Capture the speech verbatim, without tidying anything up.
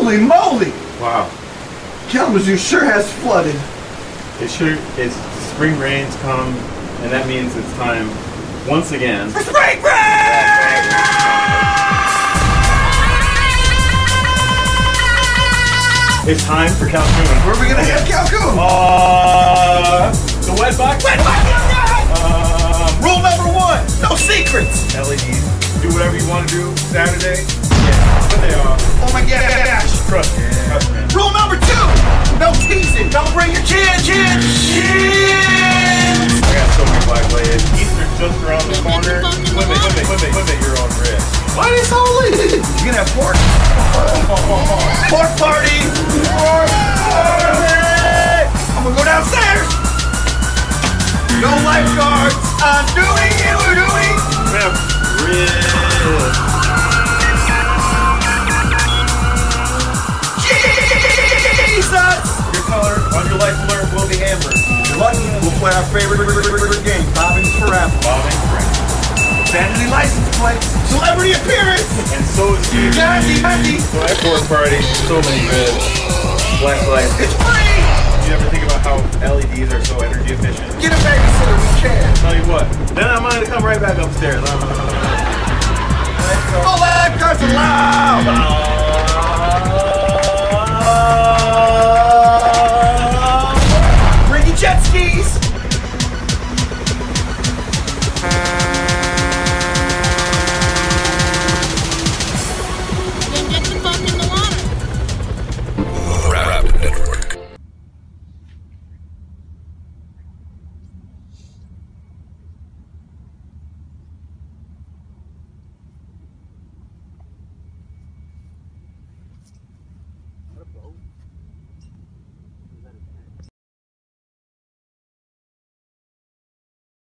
Holy moly! Wow. Kalamazoo sure has flooded. It sure is. The spring rains come, and that means it's time once again. For spring rain! It's time for Calhoun. Where are we gonna have Calhoun? Uh, the wet box. Wet box! Um, Rule number one: no secrets. L E Ds. Do whatever you want to do. Saturday. Yeah, but they are. Oh my gosh! Trust me. Trust me. Rule number two: no teasing. Don't bring your kids, kids, kids. I got so many black ladies. Easter's just around the corner. Swim it, swim it, swim it, swim it. Your own risk. Why are they so late? You gonna have pork? Pork party! Pork party! I'm gonna go downstairs. No lifeguards on duty. We're doing. We have ribs. Jesus! Your color on your life alert will be amber. Lucky, we'll play our favorite game, Bobbing for Apple. Bobbing for Apple. Vanity license plate, celebrity appearance, And so is you. Gandhi, Gandhi. So at pork party, so many ribs. Black lights. It's free! You ever think about how L E Ds are so energy efficient? Get a babysitter, we can. Tell you what, then I'm gonna come right back upstairs. Oh, lifeguards allowed! Bring your jet skis!